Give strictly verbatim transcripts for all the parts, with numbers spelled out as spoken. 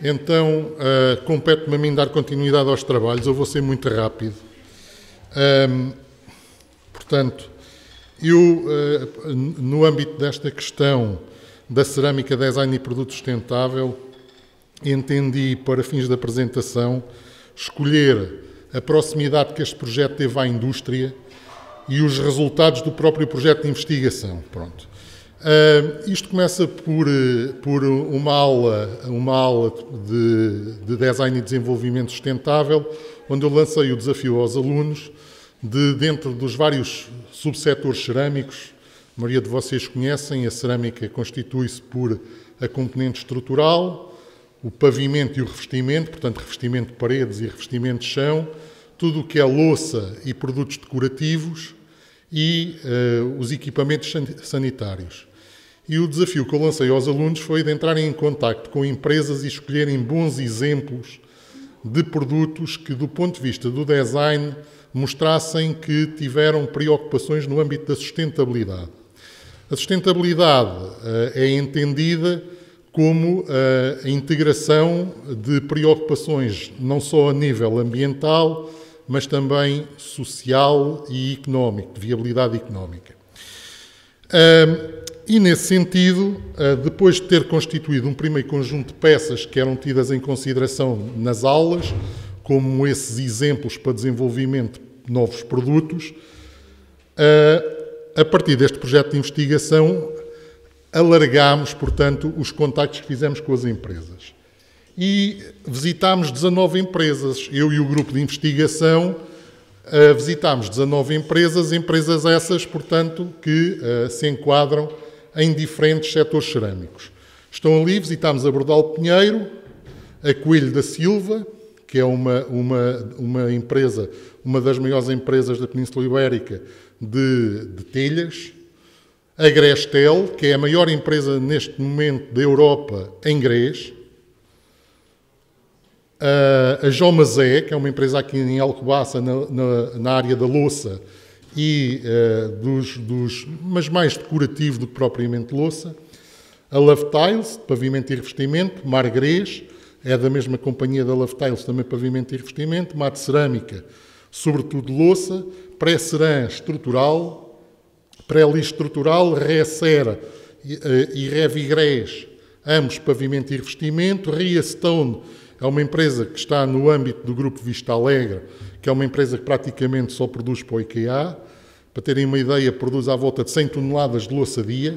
Então, uh, compete-me a mim dar continuidade aos trabalhos. Eu vou ser muito rápido. Um, portanto, eu, uh, no âmbito desta questão da cerâmica, design e produto sustentável, entendi, para fins de apresentação, escolher a proximidade que este projeto teve à indústria e os resultados do próprio projeto de investigação. Pronto. Uh, isto começa por, por uma aula, uma aula de, de design e desenvolvimento sustentável, onde eu lancei o desafio aos alunos de, dentro dos vários subsetores cerâmicos, a maioria de vocês conhecem, a cerâmica constitui-se por a componente estrutural, o pavimento e o revestimento, portanto, revestimento de paredes e revestimento de chão, tudo o que é louça e produtos decorativos e uh, os equipamentos sanitários. E o desafio que eu lancei aos alunos foi de entrarem em contacto com empresas e escolherem bons exemplos de produtos que, do ponto de vista do design, mostrassem que tiveram preocupações no âmbito da sustentabilidade. A sustentabilidade uh, é entendida como uh, a integração de preocupações não só a nível ambiental, mas também social e económico, de viabilidade económica. Uh, E, nesse sentido, depois de ter constituído um primeiro conjunto de peças que eram tidas em consideração nas aulas, como esses exemplos para desenvolvimento de novos produtos, a partir deste projeto de investigação, alargámos, portanto, os contactos que fizemos com as empresas. E visitámos dezanove empresas. Eu e o grupo de investigação visitámos dezanove empresas, empresas essas, portanto, que se enquadram em diferentes setores cerâmicos. Estão ali, visitámos a Bordal Pinheiro, a Coelho da Silva, que é uma, uma, uma empresa, uma das maiores empresas da Península Ibérica de, de telhas, a Grestel, que é a maior empresa neste momento da Europa em grés, a Jomazé, que é uma empresa aqui em Alcobaça, na, na, na área da louça, e uh, dos, dos, mas mais decorativo do que propriamente louça, a Love Tiles, pavimento e revestimento, Margrés, é da mesma companhia da Love Tiles, também pavimento e revestimento, Mate Cerâmica, sobretudo louça, Pré-Ceran estrutural, Pré-Lis estrutural, Ré-Cera e, uh, e Ré-Vigrés, ambos pavimento e revestimento, Ria Stone, é uma empresa que está no âmbito do grupo Vista Alegre, que é uma empresa que praticamente só produz para o IKEA. Para terem uma ideia, produz à volta de cem toneladas de louça dia.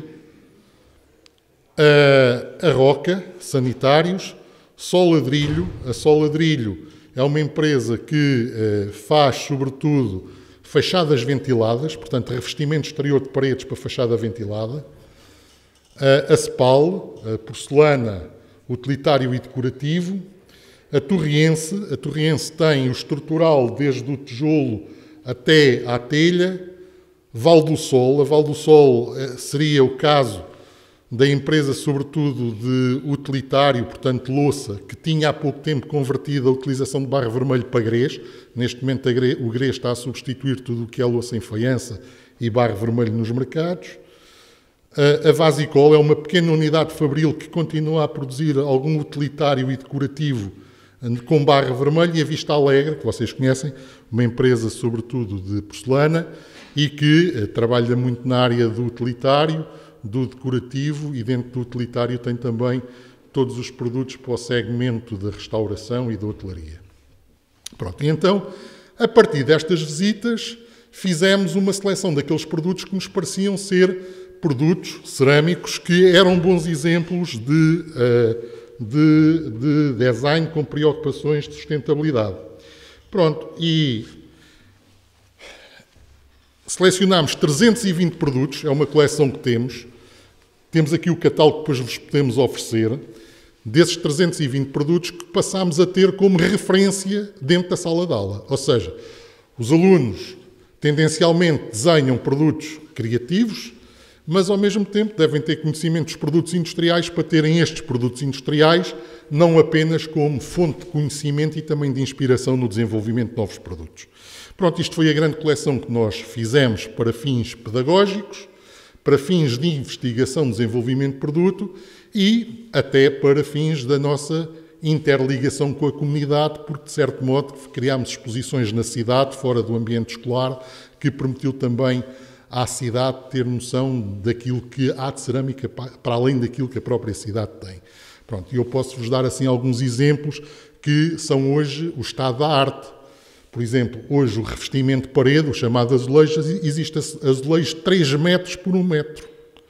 A Roca, sanitários. Sol Ladrilho. A Sol Ladrilho é uma empresa que faz, sobretudo, fachadas ventiladas, portanto, revestimento exterior de paredes para fachada ventilada. A Cepal, a porcelana, utilitário e decorativo. A Torriense, a Torriense tem o estrutural desde o tijolo até à telha. Val do Sol, a Val do Sol seria o caso da empresa, sobretudo de utilitário, portanto louça, que tinha há pouco tempo convertido a utilização de barro vermelho para grés. Neste momento o grés está a substituir tudo o que é louça em faiança e barro vermelho nos mercados. A Vasicol é uma pequena unidade fabril que continua a produzir algum utilitário e decorativo com barro vermelho, e a Vista Alegre, que vocês conhecem, uma empresa sobretudo de porcelana e que eh, trabalha muito na área do utilitário, do decorativo, e dentro do utilitário tem também todos os produtos para o segmento da restauração e da hotelaria. Pronto, e então, a partir destas visitas, fizemos uma seleção daqueles produtos que nos pareciam ser produtos cerâmicos que eram bons exemplos de... Uh, De, de design com preocupações de sustentabilidade. Pronto, e selecionámos trezentos e vinte produtos, é uma coleção que temos. Temos aqui o catálogo que depois vos podemos oferecer, desses trezentos e vinte produtos que passámos a ter como referência dentro da sala de aula. Ou seja, os alunos tendencialmente desenham produtos criativos, mas ao mesmo tempo devem ter conhecimento dos produtos industriais para terem estes produtos industriais não apenas como fonte de conhecimento e também de inspiração no desenvolvimento de novos produtos. Pronto, isto foi a grande coleção que nós fizemos para fins pedagógicos, para fins de investigação, desenvolvimento de produto e até para fins da nossa interligação com a comunidade, porque, de certo modo, criámos exposições na cidade, fora do ambiente escolar, que permitiu também à cidade ter noção daquilo que há de cerâmica, para além daquilo que a própria cidade tem. Pronto, e eu posso-vos dar assim alguns exemplos que são hoje o estado da arte. Por exemplo, hoje o revestimento de parede, o chamado azulejo, existe azulejo de três metros por um metro.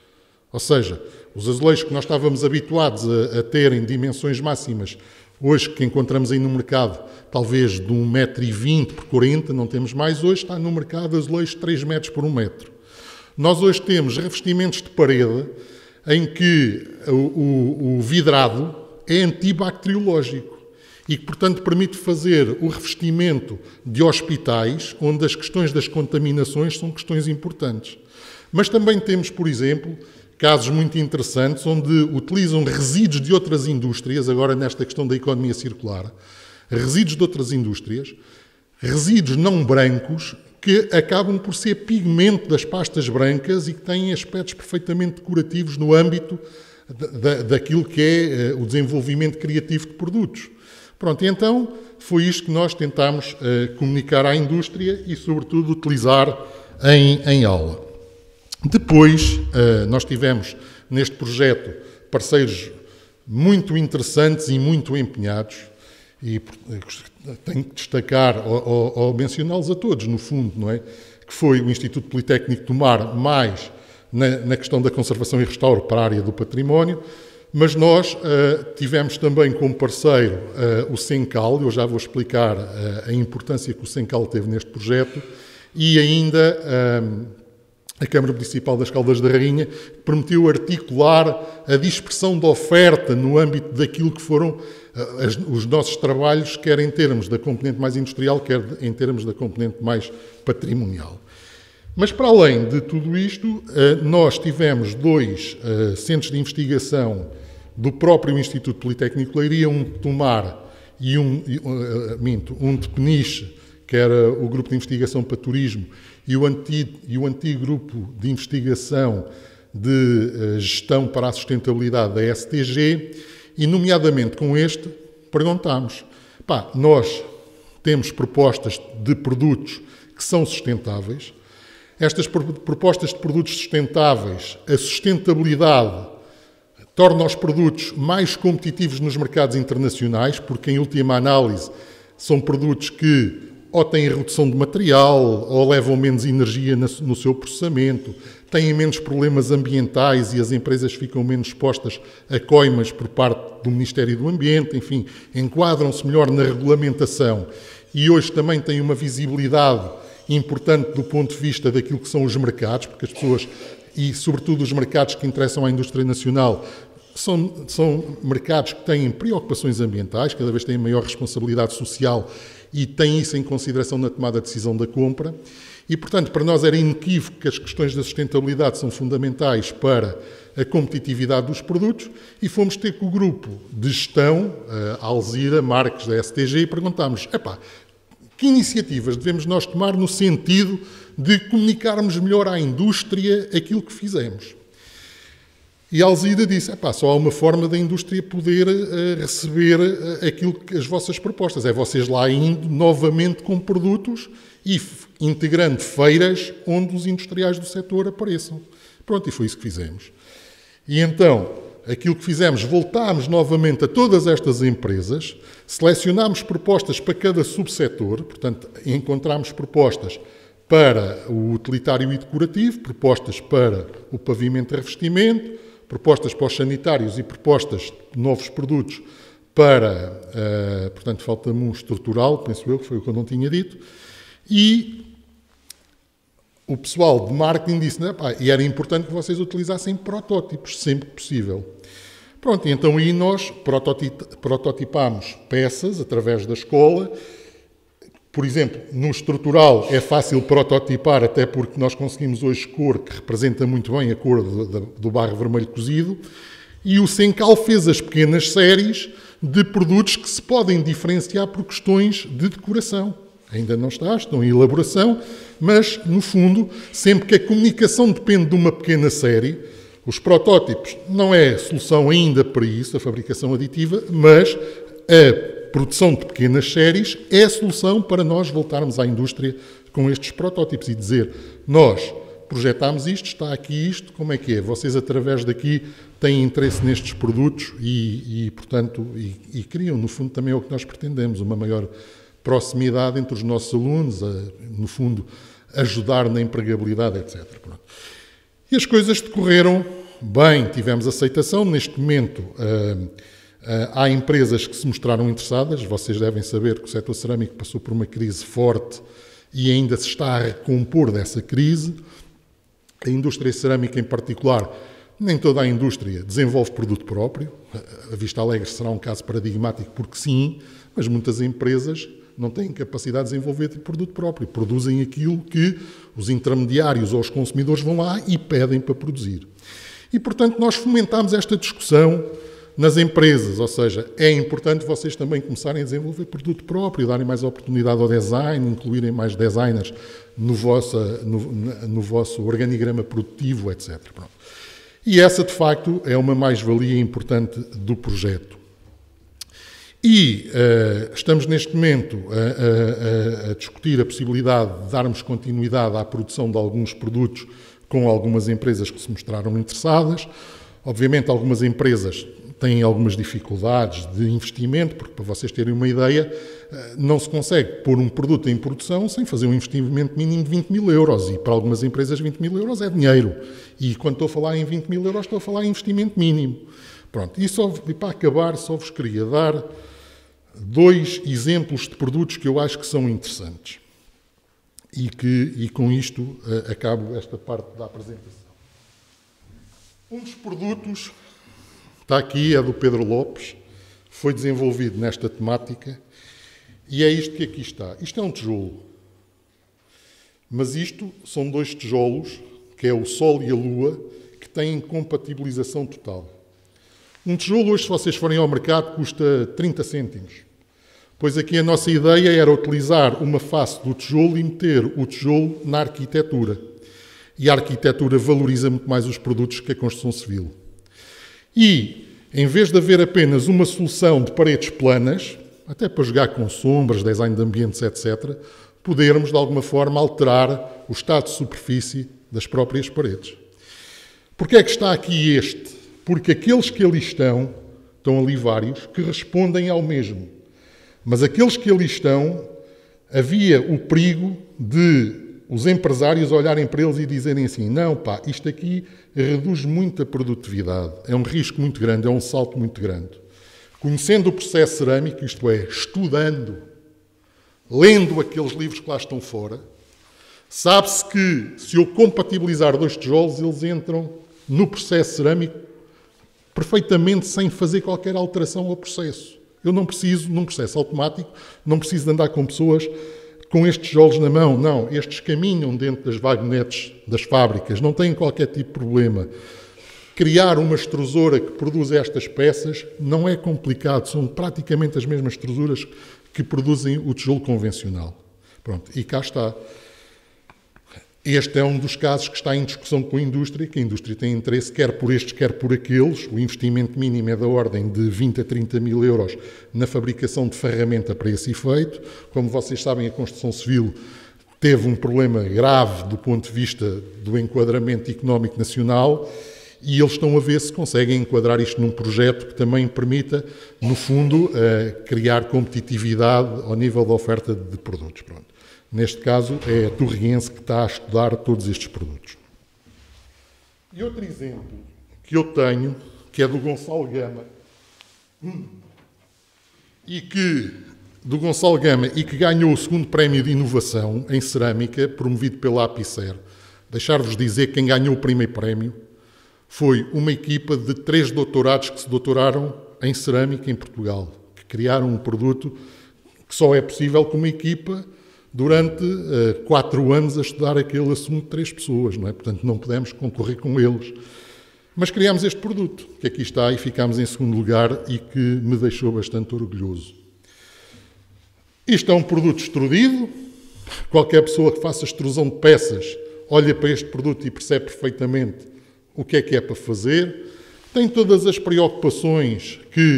Ou seja, os azulejos que nós estávamos habituados a, a ter em dimensões máximas, hoje que encontramos aí no mercado, talvez de um metro e vinte por quarenta, não temos mais, hoje está no mercado azulejos de três metros por um metro. Nós hoje temos revestimentos de parede em que o, o, o vidrado é antibacteriológico e que, portanto, permite fazer o revestimento de hospitais onde as questões das contaminações são questões importantes. Mas também temos, por exemplo, casos muito interessantes onde utilizam resíduos de outras indústrias, agora nesta questão da economia circular, resíduos de outras indústrias, resíduos não brancos que acabam por ser pigmento das pastas brancas e que têm aspectos perfeitamente decorativos no âmbito da, daquilo que é uh, o desenvolvimento criativo de produtos. Pronto, e então foi isto que nós tentámos uh, comunicar à indústria e, sobretudo, utilizar em, em aula. Depois, uh, nós tivemos neste projeto parceiros muito interessantes e muito empenhados, e tenho que destacar ou, ou, ou mencioná-los a todos, no fundo, não é? Que foi o Instituto Politécnico do Mar, mais na, na questão da conservação e restauro para a área do património, mas nós uh, tivemos também como parceiro uh, o Sencal, eu já vou explicar uh, a importância que o Sencal teve neste projeto, e ainda uh, a Câmara Municipal das Caldas da Rainha, que permitiu articular a dispersão da oferta no âmbito daquilo que foram uh, as, os nossos trabalhos, quer em termos da componente mais industrial, quer em termos da componente mais patrimonial. Mas, para além de tudo isto, uh, nós tivemos dois uh, centros de investigação do próprio Instituto Politécnico de Leiria, um de Tomar e um, uh, minto, um de Peniche, que era o Grupo de Investigação para Turismo, e o antigo, e o antigo Grupo de Investigação de uh, Gestão para a Sustentabilidade da S T G, e, nomeadamente com este, perguntámos, pá, nós temos propostas de produtos que são sustentáveis. Estas propostas de produtos sustentáveis, a sustentabilidade torna os produtos mais competitivos nos mercados internacionais, porque, em última análise, são produtos que ou têm redução de material, ou levam menos energia no seu processamento, têm menos problemas ambientais e as empresas ficam menos expostas a coimas por parte do Ministério do Ambiente, enfim, enquadram-se melhor na regulamentação e hoje também têm uma visibilidade importante do ponto de vista daquilo que são os mercados, porque as pessoas, e sobretudo os mercados que interessam à indústria nacional, são, são mercados que têm preocupações ambientais, cada vez têm maior responsabilidade social e têm isso em consideração na tomada de decisão da compra. E, portanto, para nós era inequívoco que as questões da sustentabilidade são fundamentais para a competitividade dos produtos e fomos ter com o grupo de gestão, a Alzira Marques, da S T G, e perguntámos, epá, que iniciativas devemos nós tomar no sentido de comunicarmos melhor à indústria aquilo que fizemos? E a Alzira disse, epá, só há uma forma da indústria poder uh, receber uh, aquilo que as vossas propostas. É vocês lá indo novamente com produtos e integrando feiras onde os industriais do setor apareçam. Pronto, e foi isso que fizemos. E então, aquilo que fizemos, voltámos novamente a todas estas empresas, selecionámos propostas para cada subsetor, portanto, encontramos propostas para o utilitário e decorativo, propostas para o pavimento e revestimento, propostas para os sanitários e propostas de novos produtos para, uh, portanto, falta-me um estrutural, penso eu, que foi o que eu não tinha dito, e o pessoal de marketing disse, né, pá, e era importante que vocês utilizassem protótipos, sempre que possível. Pronto, e então aí nós prototipámos peças através da escola. Por exemplo, no estrutural é fácil prototipar, até porque nós conseguimos hoje cor que representa muito bem a cor do, do barro vermelho cozido, e o Sencal fez as pequenas séries de produtos que se podem diferenciar por questões de decoração. Ainda não está, estão em elaboração, mas, no fundo, sempre que a comunicação depende de uma pequena série, os protótipos não é solução ainda para isso, a fabricação aditiva, mas a produção de pequenas séries é a solução para nós voltarmos à indústria com estes protótipos e dizer, nós projetámos isto, está aqui isto, como é que é? Vocês, através daqui, têm interesse nestes produtos e, e portanto, e, e criam, no fundo, também é o que nós pretendemos, uma maior proximidade entre os nossos alunos, a, no fundo, ajudar na empregabilidade, etcétera. Pronto. E as coisas decorreram bem, tivemos aceitação. Neste momento, uh, uh, há empresas que se mostraram interessadas. Vocês devem saber que o setor cerâmico passou por uma crise forte e ainda se está a recompor dessa crise. A indústria cerâmica, em particular, nem toda a indústria desenvolve produto próprio. A Vista Alegre será um caso paradigmático porque sim, mas muitas empresas não têm capacidade de desenvolver produto próprio. Produzem aquilo que os intermediários ou os consumidores vão lá e pedem para produzir. E, portanto, nós fomentámos esta discussão nas empresas, ou seja, é importante vocês também começarem a desenvolver produto próprio, darem mais oportunidade ao design, incluírem mais designers no vosso, no, no vosso organigrama produtivo, etcétera. Pronto. E essa, de facto, é uma mais-valia importante do projeto. E uh, estamos, neste momento, a, a, a discutir a possibilidade de darmos continuidade à produção de alguns produtos com algumas empresas que se mostraram interessadas. Obviamente, algumas empresas têm algumas dificuldades de investimento, porque, para vocês terem uma ideia, não se consegue pôr um produto em produção sem fazer um investimento mínimo de vinte mil euros. E, para algumas empresas, vinte mil euros é dinheiro. E, quando estou a falar em vinte mil euros, estou a falar em investimento mínimo. Pronto. E, só, e para acabar, só vos queria dar dois exemplos de produtos que eu acho que são interessantes. E, que, e com isto uh, acabo esta parte da apresentação. Um dos produtos, está aqui, é do Pedro Lopes, foi desenvolvido nesta temática, e é isto que aqui está. Isto é um tijolo, mas isto são dois tijolos, que é o Sol e a Lua, que têm compatibilização total. Um tijolo, hoje, se vocês forem ao mercado, custa trinta cêntimos. Pois aqui a nossa ideia era utilizar uma face do tijolo e meter o tijolo na arquitetura. E a arquitetura valoriza muito mais os produtos que a construção civil. E, em vez de haver apenas uma solução de paredes planas, até para jogar com sombras, design de ambientes, etcétera, podermos, de alguma forma, alterar o estado de superfície das próprias paredes. Porquê é que está aqui este? Porque aqueles que ali estão, estão ali vários, que respondem ao mesmo. Mas aqueles que ali estão, havia o perigo de os empresários olharem para eles e dizerem assim, não, pá, isto aqui reduz muito a produtividade, é um risco muito grande, é um salto muito grande. Conhecendo o processo cerâmico, isto é, estudando, lendo aqueles livros que lá estão fora, sabe-se que se eu compatibilizar dois tijolos, eles entram no processo cerâmico perfeitamente sem fazer qualquer alteração ao processo. Eu não preciso, num processo automático, não preciso de andar com pessoas com estes tijolos na mão. Não, estes caminham dentro das vagonetes das fábricas, não têm qualquer tipo de problema. Criar uma extrusora que produz estas peças não é complicado, são praticamente as mesmas extrusoras que produzem o tijolo convencional. Pronto, e cá está. Este é um dos casos que está em discussão com a indústria, que a indústria tem interesse, quer por estes, quer por aqueles. O investimento mínimo é da ordem de vinte a trinta mil euros na fabricação de ferramenta para esse efeito. Como vocês sabem, a construção civil teve um problema grave do ponto de vista do enquadramento económico nacional e eles estão a ver se conseguem enquadrar isto num projeto que também permita, no fundo, criar competitividade ao nível da oferta de produtos. Pronto. Neste caso, é a Torriense que está a estudar todos estes produtos. E outro exemplo que eu tenho, que é do Gonçalo Gama, e que, do Gonçalo Gama, e que ganhou o segundo prémio de inovação em cerâmica, promovido pela Apicer. Deixar-vos dizer que quem ganhou o primeiro prémio foi uma equipa de três doutorados que se doutoraram em cerâmica em Portugal, que criaram um produto que só é possível com uma equipa durante uh, quatro anos a estudar aquele assunto de três pessoas, não é? Portanto, não podemos concorrer com eles. Mas criámos este produto, que aqui está, e ficámos em segundo lugar e que me deixou bastante orgulhoso. Isto é um produto extrudido. Qualquer pessoa que faça extrusão de peças olha para este produto e percebe perfeitamente o que é que é para fazer. Tem todas as preocupações que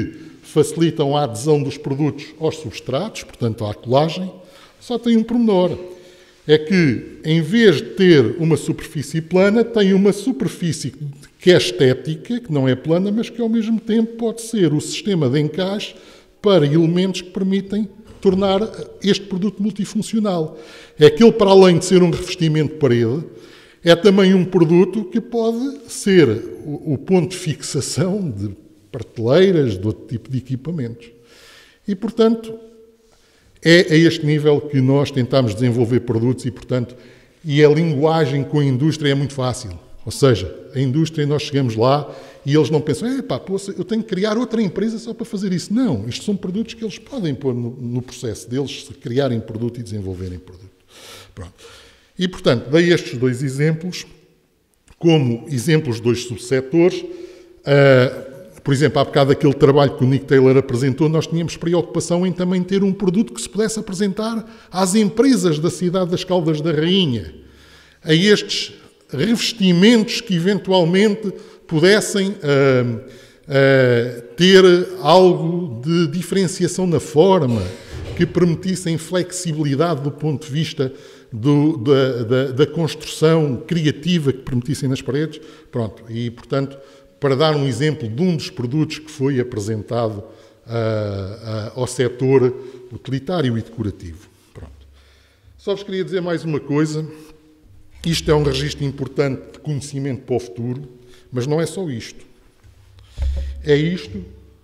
facilitam a adesão dos produtos aos substratos, portanto à colagem, só tem um pormenor. É que, em vez de ter uma superfície plana, tem uma superfície que é estética, que não é plana, mas que ao mesmo tempo pode ser o sistema de encaixe para elementos que permitem tornar este produto multifuncional. É que ele, para além de ser um revestimento de parede, é também um produto que pode ser o, o ponto de fixação de prateleiras, de outro tipo de equipamentos. E, portanto, é a este nível que nós tentamos desenvolver produtos e, portanto, e a linguagem com a indústria é muito fácil. Ou seja, a indústria, nós chegamos lá e eles não pensam, epá, eu tenho que criar outra empresa só para fazer isso. Não, isto são produtos que eles podem pôr no, no processo deles, se criarem produto e desenvolverem produto. Pronto. E, portanto, dei estes dois exemplos como exemplos de dois subsetores. Uh, por exemplo, há bocado aquele trabalho que o Nick Taylor apresentou, nós tínhamos preocupação em também ter um produto que se pudesse apresentar às empresas da cidade das Caldas da Rainha, a estes revestimentos que eventualmente pudessem uh, uh, ter algo de diferenciação na forma, que permitissem flexibilidade do ponto de vista do, da, da, da construção criativa que permitissem nas paredes. Pronto, e portanto, para dar um exemplo de um dos produtos que foi apresentado uh, uh, ao setor utilitário e decorativo. Pronto. Só vos queria dizer mais uma coisa. Isto é um registro importante de conhecimento para o futuro, mas não é só isto. É isto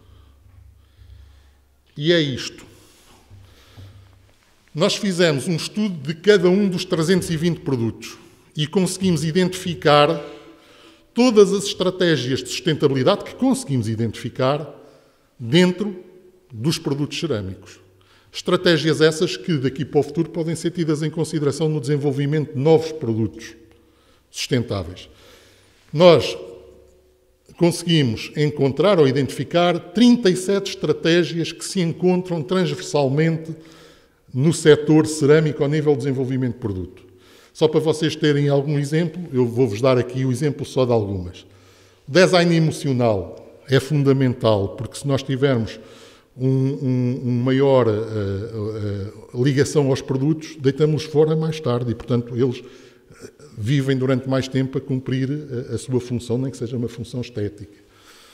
e é isto. Nós fizemos um estudo de cada um dos trezentos e vinte produtos e conseguimos identificar todas as estratégias de sustentabilidade que conseguimos identificar dentro dos produtos cerâmicos. Estratégias essas que, daqui para o futuro, podem ser tidas em consideração no desenvolvimento de novos produtos sustentáveis. Nós conseguimos encontrar ou identificar trinta e sete estratégias que se encontram transversalmente no setor cerâmico ao nível de desenvolvimento de produto. Só para vocês terem algum exemplo, eu vou-vos dar aqui o exemplo só de algumas. O design emocional é fundamental, porque se nós tivermos um, um, um maior uh, uh, ligação aos produtos, deitamos-los fora mais tarde e, portanto, eles vivem durante mais tempo a cumprir a, a sua função, nem que seja uma função estética.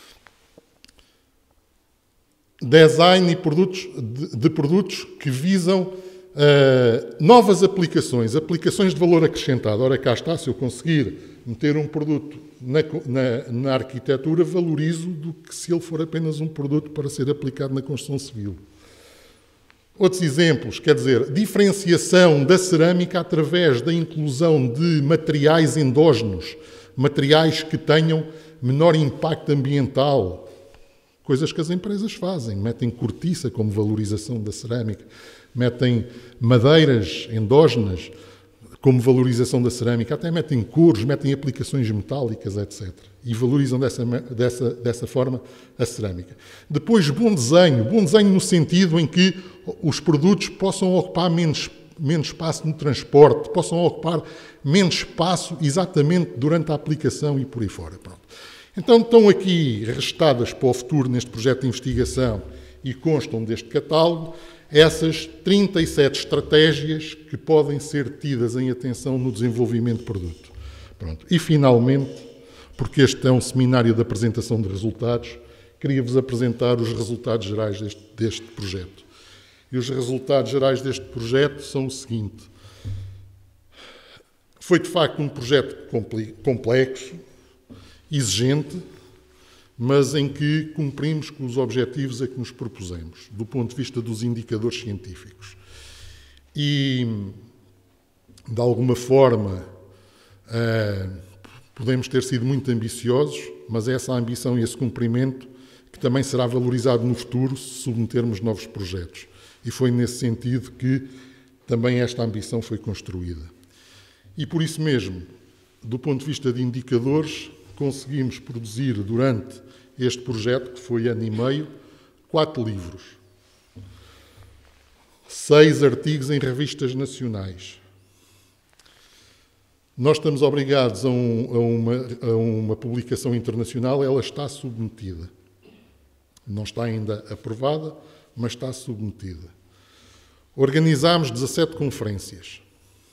Design e produtos, de, de produtos que visam uh, novas aplicações, aplicações de valor acrescentado. Ora, cá está, se eu conseguir meter um produto na, na, na arquitetura, valorizo do que se ele for apenas um produto para ser aplicado na construção civil. Outros exemplos, quer dizer, diferenciação da cerâmica através da inclusão de materiais endógenos, materiais que tenham menor impacto ambiental, coisas que as empresas fazem, metem cortiça como valorização da cerâmica, metem madeiras endógenas como valorização da cerâmica, até metem couros, metem aplicações metálicas, etcétera. E valorizam dessa, dessa, dessa forma a cerâmica. Depois, bom desenho. Bom desenho no sentido em que os produtos possam ocupar menos, menos espaço no transporte, possam ocupar menos espaço exatamente durante a aplicação e por aí fora. Pronto. Então, estão aqui registadas para o futuro neste projeto de investigação e constam deste catálogo essas trinta e sete estratégias que podem ser tidas em atenção no desenvolvimento de produto. Pronto. E, finalmente, porque este é um seminário de apresentação de resultados, queria-vos apresentar os resultados gerais deste, deste projeto. E os resultados gerais deste projeto são o seguinte. Foi, de facto, um projeto complexo, exigente, mas em que cumprimos com os objetivos a que nos propusemos, do ponto de vista dos indicadores científicos. E, de alguma forma, uh, podemos ter sido muito ambiciosos, mas é essa ambição e esse cumprimento que também será valorizado no futuro se submetermos novos projetos. E foi nesse sentido que também esta ambição foi construída. E, por isso mesmo, do ponto de vista de indicadores, conseguimos produzir durante este projeto, que foi ano e meio, quatro livros, seis artigos em revistas nacionais. Nós estamos obrigados a, um, a, uma, a uma publicação internacional, ela está submetida. Não está ainda aprovada, mas está submetida. Organizámos dezassete conferências.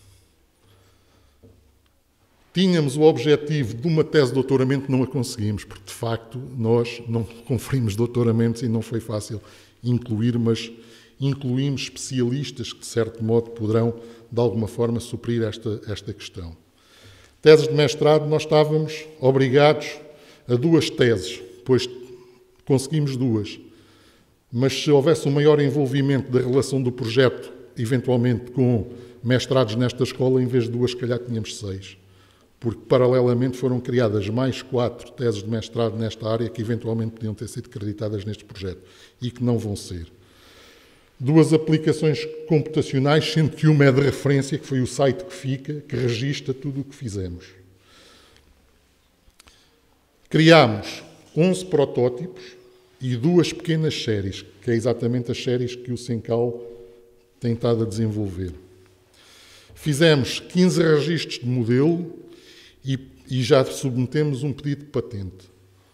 Tínhamos o objetivo de uma tese de doutoramento, não a conseguimos, porque, de facto, nós não conferimos doutoramentos e não foi fácil incluir, mas incluímos especialistas que, de certo modo, poderão, de alguma forma, suprir esta, esta questão. Teses de mestrado, nós estávamos obrigados a duas teses, pois conseguimos duas. Mas se houvesse um maior envolvimento da relação do projeto, eventualmente com mestrados nesta escola, em vez de duas, se calhar tínhamos seis. Porque, paralelamente, foram criadas mais quatro teses de mestrado nesta área que, eventualmente, podiam ter sido acreditadas neste projeto e que não vão ser. Duas aplicações computacionais, sendo que uma é de referência, que foi o site que fica, que registra tudo o que fizemos. Criámos onze protótipos e duas pequenas séries, que é exatamente as séries que o Sencal tem estado a desenvolver. Fizemos quinze registros de modelo e, e já submetemos um pedido de patente.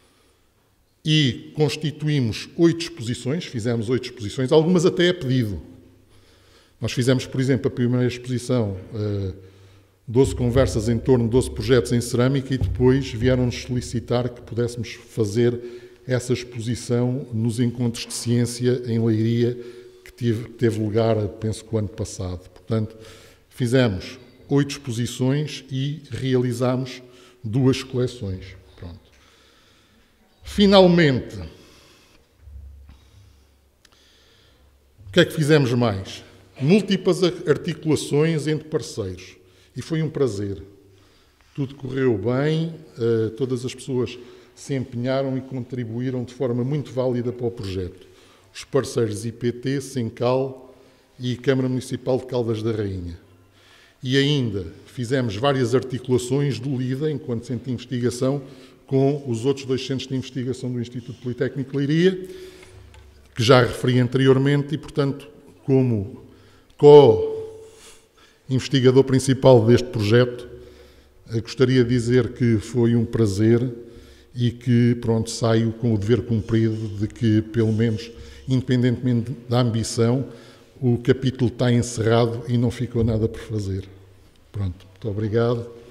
E constituímos oito exposições, fizemos oito exposições, algumas até a pedido. Nós fizemos, por exemplo, a primeira exposição, uh, doze conversas em torno de doze projetos em cerâmica, e depois vieram-nos solicitar que pudéssemos fazer essa exposição nos encontros de ciência em Leiria, que teve, que teve lugar, penso que o ano passado. Portanto, fizemos oito exposições e realizámos duas coleções. Pronto. Finalmente, o que é que fizemos mais? Múltiplas articulações entre parceiros. E foi um prazer. Tudo correu bem, todas as pessoas se empenharam e contribuíram de forma muito válida para o projeto. Os parceiros I P T, Sencal e Câmara Municipal de Caldas da Rainha. E ainda fizemos várias articulações do LIDA, enquanto centro de investigação, com os outros dois centros de investigação do Instituto Politécnico de Leiria, que já referi anteriormente, e, portanto, como co-investigador principal deste projeto, gostaria de dizer que foi um prazer e que, pronto, saio com o dever cumprido de que, pelo menos, independentemente da ambição, o capítulo está encerrado e não ficou nada por fazer. Pronto, muito obrigado.